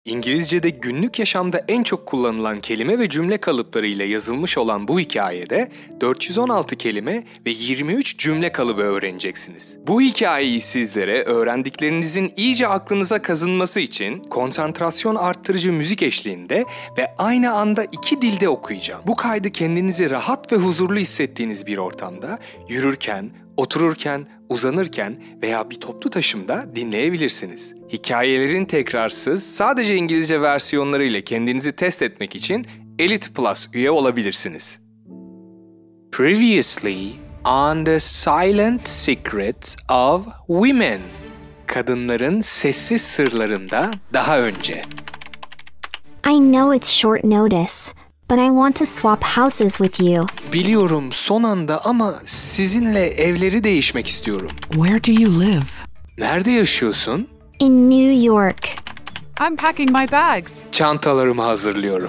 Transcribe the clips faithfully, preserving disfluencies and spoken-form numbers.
İngilizce'de günlük yaşamda en çok kullanılan kelime ve cümle kalıplarıyla yazılmış olan bu hikayede dört yüz on altı kelime ve yirmi üç cümle kalıbı öğreneceksiniz. Bu hikayeyi sizlere öğrendiklerinizin iyice aklınıza kazınması için konsantrasyon arttırıcı müzik eşliğinde ve aynı anda iki dilde okuyacağım. Bu kaydı kendinizi rahat ve huzurlu hissettiğiniz bir ortamda, yürürken, otururken, uzanırken veya bir toplu taşımda dinleyebilirsiniz. Hikayelerin tekrarsız, sadece İngilizce versiyonları ile kendinizi test etmek için Elite Plus üye olabilirsiniz. Previously on the Silent Secrets of Women. Kadınların sessiz sırlarında daha önce. I know it's short notice, but I want to swap houses with you. Biliyorum son anda ama sizinle evleri değişmek istiyorum. Where do you live? Nerede yaşıyorsun? In New York. I'm packing my bags. Çantalarımı hazırlıyorum.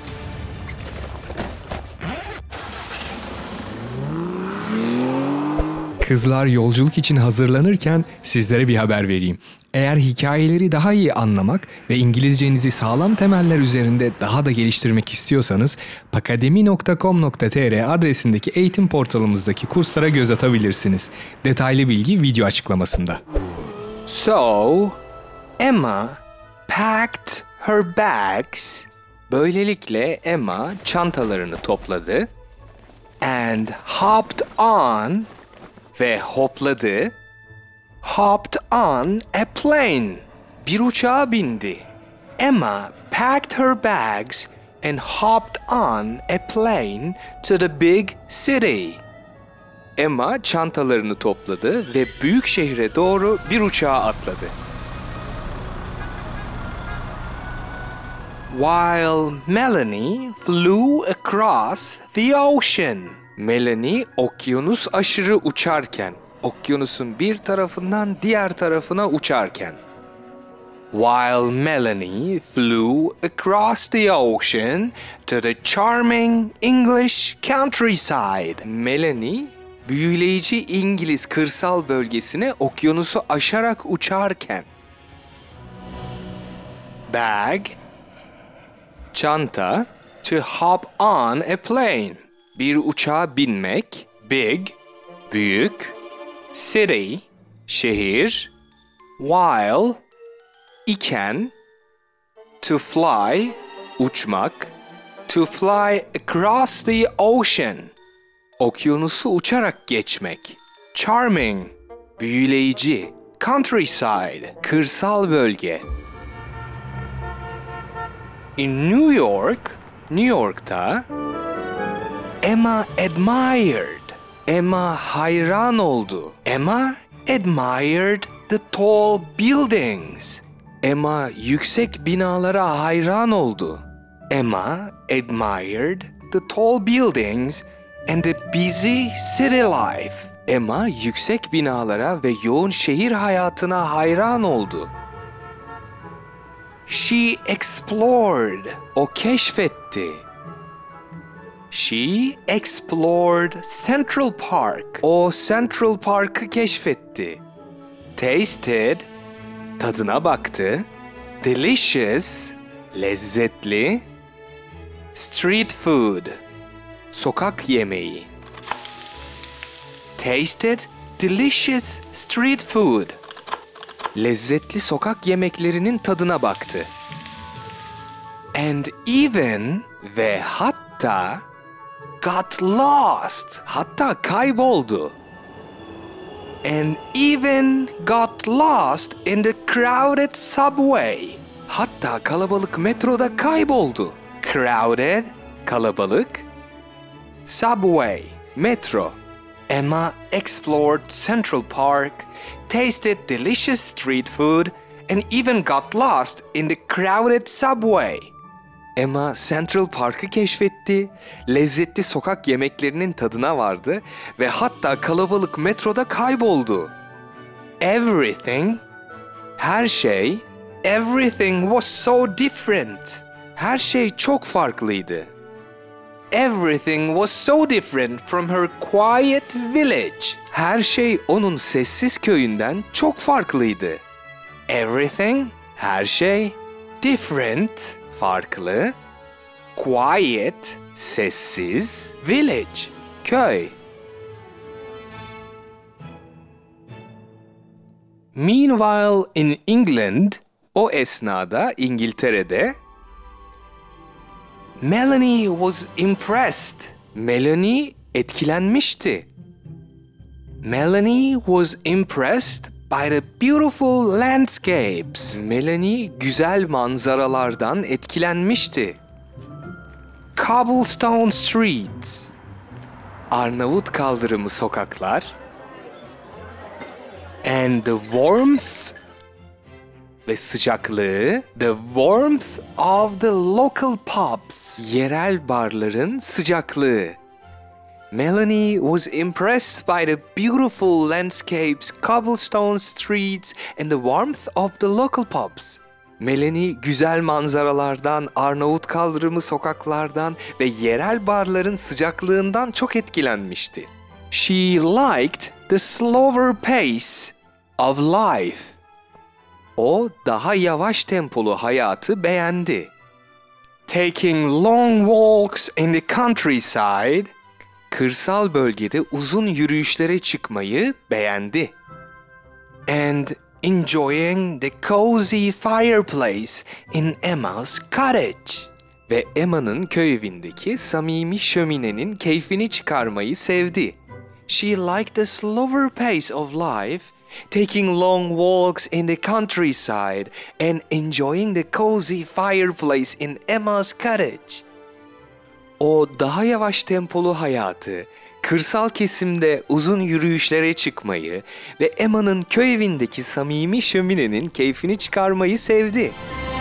Kızlar yolculuk için hazırlanırken sizlere bir haber vereyim. Eğer hikayeleri daha iyi anlamak ve İngilizcenizi sağlam temeller üzerinde daha da geliştirmek istiyorsanız pakademi nokta com nokta tr adresindeki eğitim portalımızdaki kurslara göz atabilirsiniz. Detaylı bilgi video açıklamasında. So, Emma packed her bags. Böylelikle Emma çantalarını topladı and hopped on ve hopladı. Hopped on a plane. Bir uçağa bindi. Emma packed her bags and hopped on a plane to the big city. Emma çantalarını topladı ve büyük şehre doğru bir uçağa atladı. While Melanie flew across the ocean. Melanie okyanus aşırı uçarken, okyanusun bir tarafından diğer tarafına uçarken. While Melanie flew across the ocean to the charming English countryside. Melanie, büyüleyici İngiliz kırsal bölgesine okyanusu aşarak uçarken. Bag, çanta, to hop on a plane. Bir uçağa binmek, big, büyük, city, şehir, while, iken, to fly, uçmak, to fly across the ocean, okyanusu uçarak geçmek, charming, büyüleyici, countryside, kırsal bölge. In New York, New York'ta, Emma admired. Emma hayran oldu. Emma admired the tall buildings. Emma yüksek binalara hayran oldu. Emma admired the tall buildings and the busy city life. Emma yüksek binalara ve yoğun şehir hayatına hayran oldu. She explored. O keşfetti. She explored Central Park. O Central Park'ı keşfetti. Tasted, tadına baktı. Delicious, lezzetli. Street food, sokak yemeği. Tasted delicious street food. Lezzetli sokak yemeklerinin tadına baktı. And even ve hatta got lost. Hatta kayboldu. And even got lost in the crowded subway. Hatta kalabalık metroda kayboldu. Crowded, kalabalık. Subway, metro. Emma explored Central Park, tasted delicious street food, and even got lost in the crowded subway. Emma Central Park'ı keşfetti, lezzetli sokak yemeklerinin tadına vardı ve hatta kalabalık metroda kayboldu. Everything, her şey, everything was so different. Her şey çok farklıydı. Everything was so different from her quiet village. Her şey onun sessiz köyünden çok farklıydı. Everything, her şey, Different, farklı. Quiet, sessiz. Village, köy. Meanwhile in England, o esnada İngiltere'de, Melanie was impressed. Melanie etkilenmişti. Melanie was impressed by the beautiful landscapes. Melanie güzel manzaralardan etkilenmişti. Cobblestone streets. Arnavut kaldırımı sokaklar. And the warmth ve sıcaklığı, the warmth of the local pubs, yerel barların sıcaklığı. Melanie was impressed by the beautiful landscapes, cobblestone streets and the warmth of the local pubs. Melanie güzel manzaralardan, Arnavut kaldırımı sokaklardan ve yerel barların sıcaklığından çok etkilenmişti. She liked the slower pace of life. O daha yavaş tempolu hayatı beğendi. Taking long walks in the countryside, kırsal bölgede uzun yürüyüşlere çıkmayı beğendi. And enjoying the cozy fireplace in Emma's cottage. Ve Emma'nın köy evindeki samimi şöminenin keyfini çıkarmayı sevdi. She liked the slower pace of life, taking long walks in the countryside and enjoying the cozy fireplace in Emma's cottage. O daha yavaş tempolu hayatı, kırsal kesimde uzun yürüyüşlere çıkmayı ve Emma'nın köy evindeki samimi şöminenin keyfini çıkarmayı sevdi.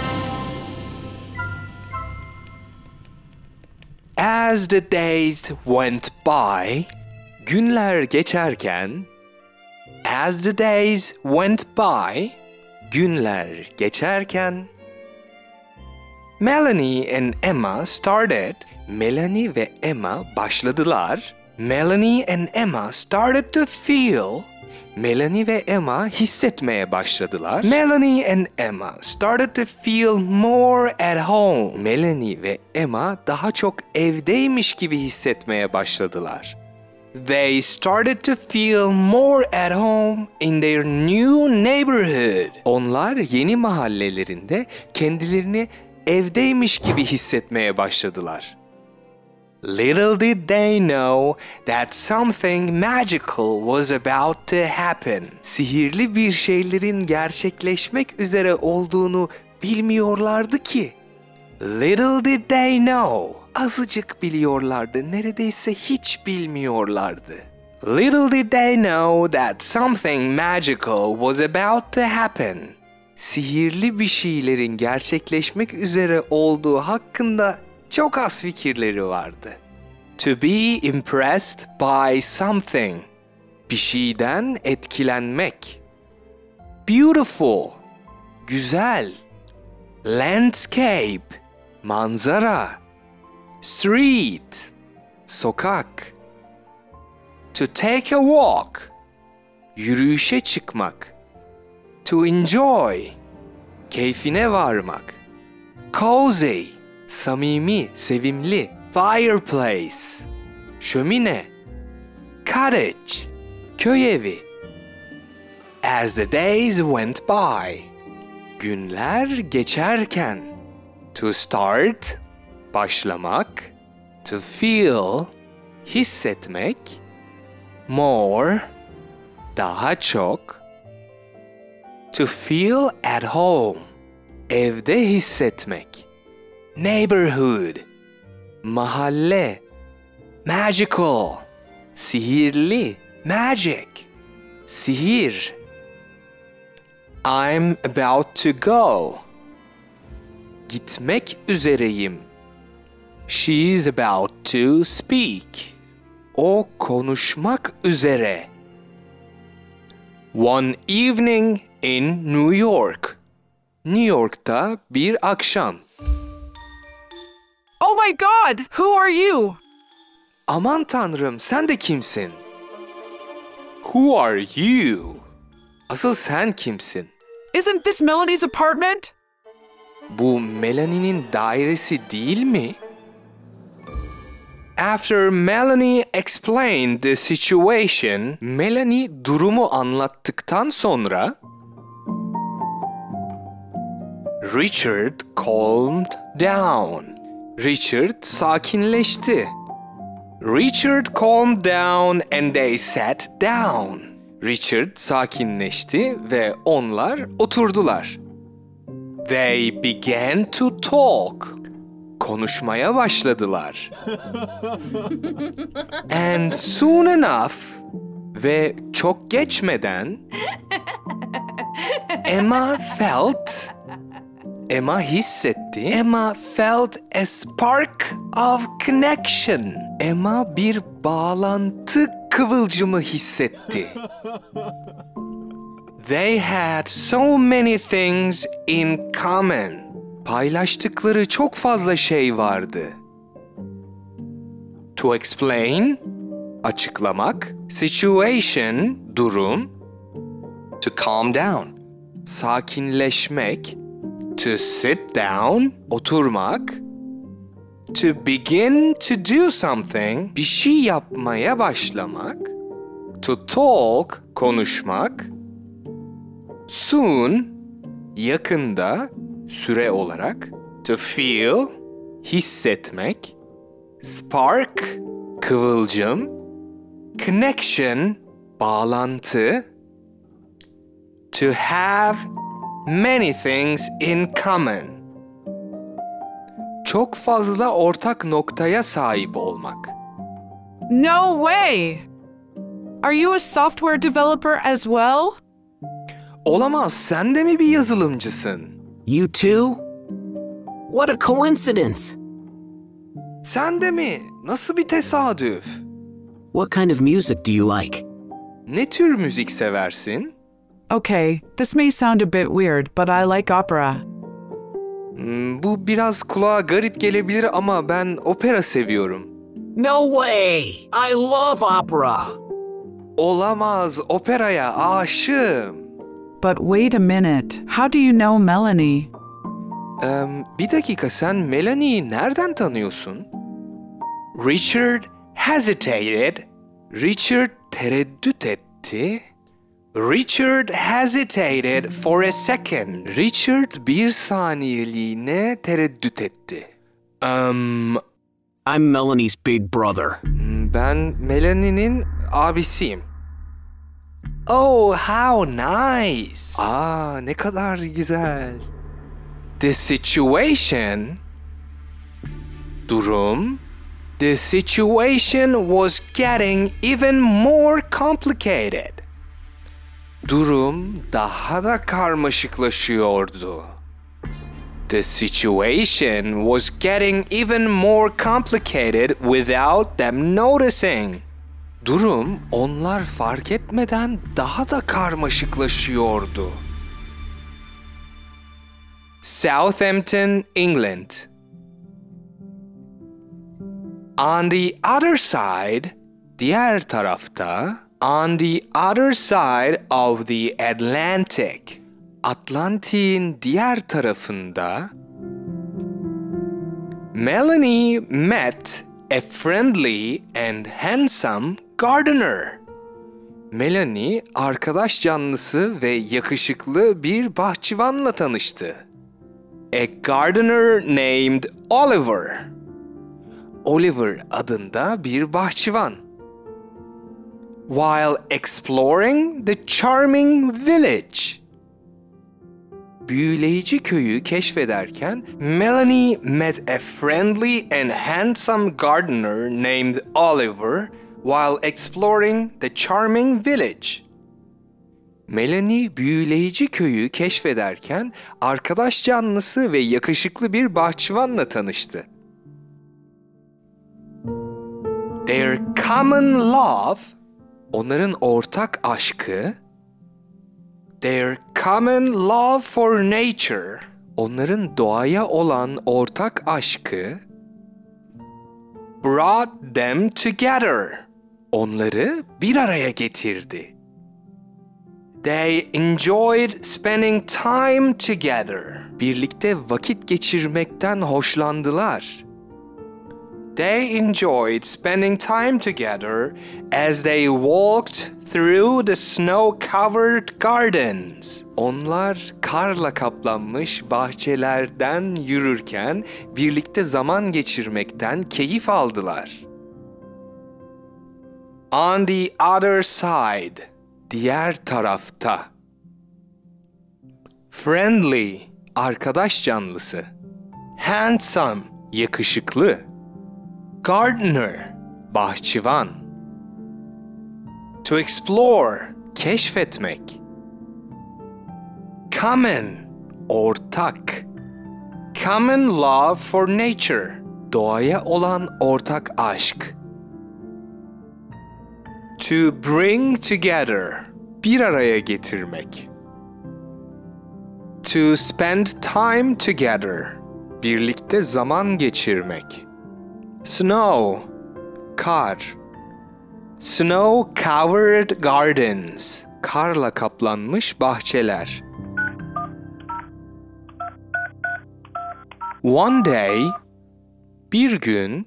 As the days went by, günler geçerken, as the days went by, günler geçerken, Melanie and Emma started, Melanie ve Emma başladılar. Melanie and Emma started to feel, Melanie ve Emma hissetmeye başladılar. Melanie and Emma started to feel more at home. Melanie ve Emma daha çok evdeymiş gibi hissetmeye başladılar. They started to feel more at home in their new neighborhood. Onlar yeni mahallelerinde kendilerini evdeymiş gibi hissetmeye başladılar. Little did they know that something magical was about to happen. Sihirli bir şeylerin gerçekleşmek üzere olduğunu bilmiyorlardı ki. Little did they know. Azıcık biliyorlardı, neredeyse hiç bilmiyorlardı. Little did they know that something magical was about to happen. Sihirli bir şeylerin gerçekleşmek üzere olduğu hakkında çok az fikirleri vardı. To be impressed by something. Bir şeyden etkilenmek. Beautiful. Güzel. Landscape. Manzara. Street. Sokak. To take a walk. Yürüyüşe çıkmak. To enjoy. Keyfine varmak. Cozy. Samimi, sevimli. Fireplace. Şömine. Cottage. Köy evi. As the days went by. Günler geçerken. To start. Başlamak. To feel. Hissetmek. More. Daha çok. To feel at home. Evde hissetmek. Neighborhood. Mahalle. Magical. Sihirli. Magic. Sihir. I'm about to go. Gitmek üzereyim. She's about to speak. O konuşmak üzere. One evening in New York. New York'ta bir akşam. Oh my God! Who are you? Aman tanrım, sen de kimsin? Who are you? Asıl sen kimsin? Isn't this Melanie's apartment? Bu Melanie'nin dairesi değil mi? After Melanie explained the situation, Melanie durumu anlattıktan sonra Richard calmed down. Richard sakinleşti. Richard calmed down and they sat down. Richard sakinleşti ve onlar oturdular. They began to talk. Konuşmaya başladılar. And soon enough ve çok geçmeden Emma felt Emma hissetti. Emma felt a spark of connection. Emma bir bağlantı kıvılcımı hissetti. They had so many things in common. Paylaştıkları çok fazla şey vardı. To explain, açıklamak. Situation, durum. To calm down, sakinleşmek. To sit down, oturmak. To begin to do something, bir şey yapmaya başlamak. To talk, konuşmak. Soon, yakında, süre olarak. To feel, hissetmek. Spark, kıvılcım. Connection, bağlantı. To have many things in common. Çok fazla ortak noktaya sahip olmak. No way! Are you a software developer as well? Olamaz, sen de mi bir yazılımcısın? You too? What a coincidence! Sen de mi? Nasıl bir tesadüf? What kind of music do you like? Ne tür müzik seversin? Okay, this may sound a bit weird, but I like opera. Hmm, bu biraz kulağa garip gelebilir ama ben opera seviyorum. No way! I love opera! Olamaz, operaya aşığım. But wait a minute, how do you know Melanie? Ee, bir dakika, sen Melanie'yi nereden tanıyorsun? Richard hesitated. Richard tereddüt etti. Richard hesitated for a second. Richard bir saniyeliğine tereddüt etti. Um, I'm Melanie's big brother. ben Melanie'nin abisiyim. Oh, how nice. Aa, ne kadar güzel. The situation, durum, the situation was getting even more complicated. Durum daha da karmaşıklaşıyordu. The situation was getting even more complicated without them noticing. Durum onlar fark etmeden daha da karmaşıklaşıyordu. Southampton, England. On the other side, diğer tarafta, on the other side of the Atlantic, Atlantik'in diğer tarafında, Melanie met a friendly and handsome gardener. Melanie, arkadaş canlısı ve yakışıklı bir bahçıvanla tanıştı. A gardener named Oliver. Oliver adında bir bahçıvan. While exploring the charming village. Büyüleyici köyü keşfederken Melanie met a friendly and handsome gardener named Oliver while exploring the charming village. Melanie büyüleyici köyü keşfederken arkadaş canlısı ve yakışıklı bir bahçıvanla tanıştı. Their common love, onların ortak aşkı, their common love for nature, onların doğaya olan ortak aşkı, brought them together, onları bir araya getirdi. They enjoyed spending time together. Birlikte vakit geçirmekten hoşlandılar. They enjoyed spending time together as they walked through the snow-covered gardens. Onlar karla kaplanmış bahçelerden yürürken birlikte zaman geçirmekten keyif aldılar. On the other side, diğer tarafta. Friendly, arkadaş canlısı. Handsome, yakışıklı. Gardener, bahçıvan. To explore, keşfetmek. Common, ortak. Common love for nature, doğaya olan ortak aşk. To bring together, bir araya getirmek. To spend time together, birlikte zaman geçirmek. Snow, kar. Snow-covered gardens, karla kaplanmış bahçeler. One day, bir gün,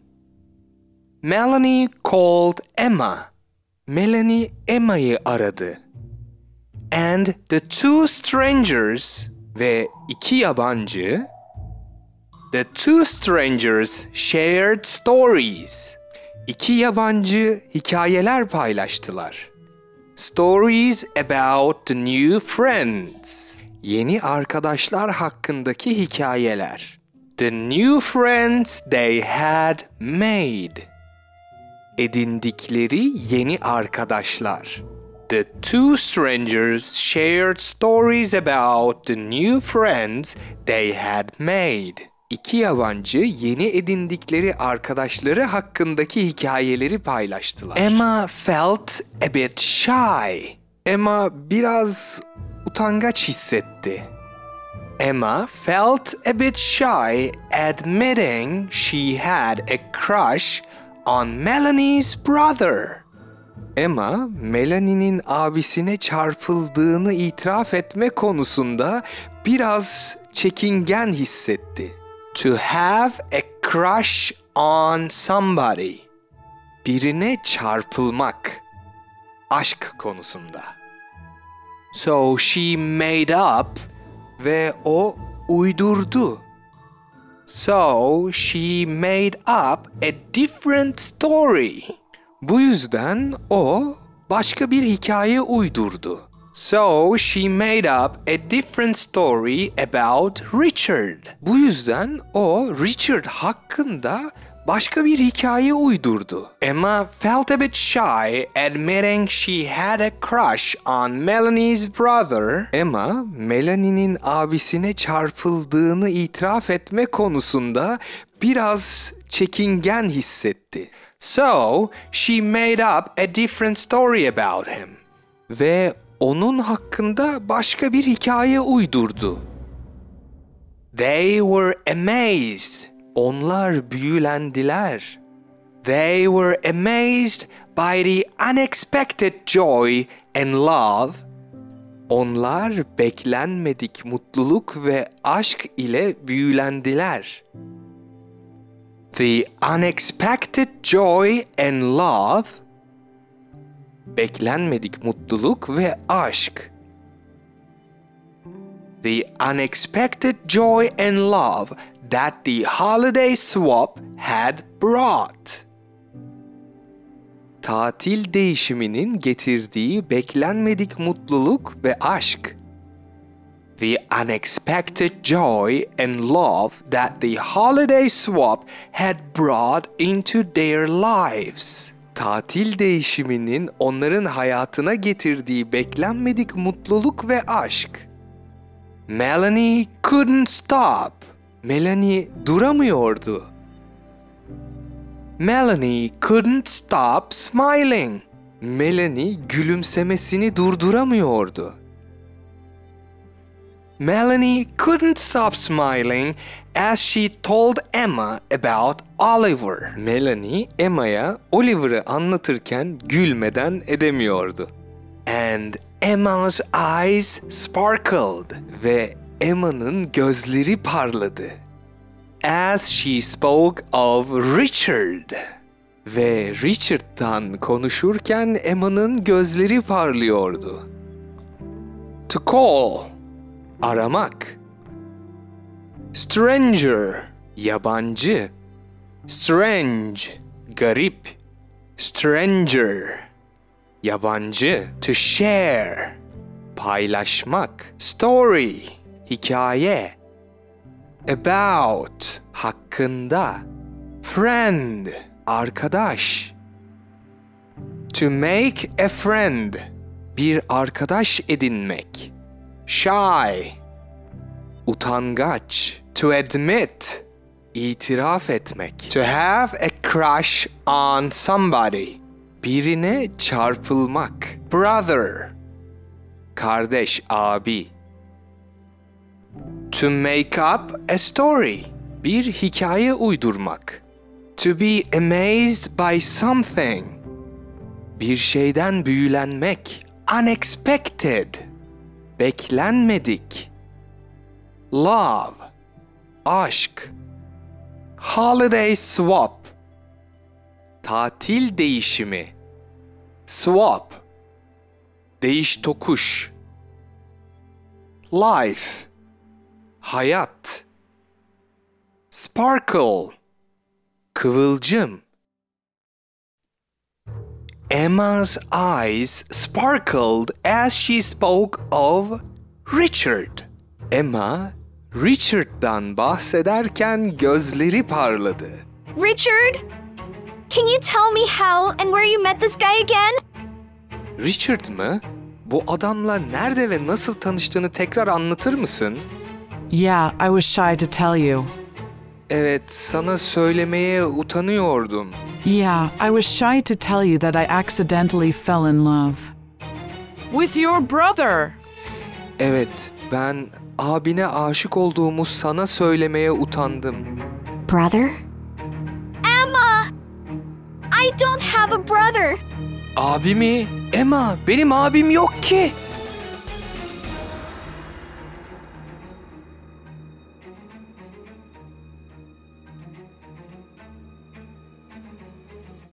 Melanie called Emma. Melanie Emma'yı aradı. And the two strangers ve iki yabancı, the two strangers shared stories. İki yabancı hikayeler paylaştılar. Stories about the new friends. Yeni arkadaşlar hakkındaki hikayeler. The new friends they had made. Edindikleri yeni arkadaşlar. The two strangers shared stories about the new friends they had made. İki yabancı yeni edindikleri arkadaşları hakkındaki hikayeleri paylaştılar. Emma felt a bit shy. Emma biraz utangaç hissetti. Emma felt a bit shy admitting she had a crush on Melanie's brother. Emma, Melanie'nin abisine çarpıldığını itiraf etme konusunda biraz çekingen hissetti. To have a crush on somebody. Birine çarpılmak. Aşk konusunda. So she made up ve o uydurdu. So she made up a different story. Bu yüzden o başka bir hikaye uydurdu. So she made up a different story about Richard. Bu yüzden o Richard hakkında başka bir hikaye uydurdu. Emma felt a bit shy admitting she had a crush on Melanie's brother. Emma, Melanie'nin abisine çarpıldığını itiraf etme konusunda biraz çekingen hissetti. So, she made up a different story about him. Ve onun hakkında başka bir hikaye uydurdu. They were amazed. Onlar büyülendiler. They were amazed by the unexpected joy and love. Onlar beklenmedik mutluluk ve aşk ile büyülendiler. The unexpected joy and love. Beklenmedik mutluluk ve aşk. The unexpected joy and love that the holiday swap had brought. Tatil değişiminin getirdiği beklenmedik mutluluk ve aşk. The unexpected joy and love that the holiday swap had brought into their lives. Tatil değişiminin onların hayatına getirdiği beklenmedik mutluluk ve aşk. Melanie couldn't stop. Melanie duramıyordu. Melanie couldn't stop smiling. Melanie gülümsemesini durduramıyordu. Melanie couldn't stop smiling as she told Emma about Oliver. Melanie, Emma'ya Oliver'ı anlatırken gülmeden edemiyordu. And Emma's eyes sparkled ve Emma'nın gözleri parladı. As she spoke of Richard. Ve Richard'dan konuşurken Emma'nın gözleri parlıyordu. To call, aramak. Stranger, yabancı. Strange, garip. Stranger, yabancı. To share, paylaşmak. Story, hikaye. About, hakkında. Friend, arkadaş. To make a friend, bir arkadaş edinmek. Shy, utangaç. To admit, itiraf etmek. To have a crush on somebody, birine çarpılmak. Brother, kardeş, abi. To make up a story, bir hikaye uydurmak. To be amazed by something, bir şeyden büyülenmek. Unexpected, beklenmedik. Love, aşk. Holiday swap, tatil değişimi. Swap, değiş tokuş. Life, hayat. Sparkle, kıvılcım. Emma's eyes sparkled as she spoke of Richard. Emma, Richard'dan bahsederken gözleri parladı. Richard? Can you tell me how and where you met this guy again? Richard mı? Bu adamla nerede ve nasıl tanıştığını tekrar anlatır mısın? Yeah, I was shy to tell you. Evet, sana söylemeye utanıyordum. Yeah, I was shy to tell you that I accidentally fell in love. With your brother. Evet, ben abine aşık olduğumu sana söylemeye utandım. Brother? Emma! I don't have a brother. Abi mi? Emma, benim abim yok ki.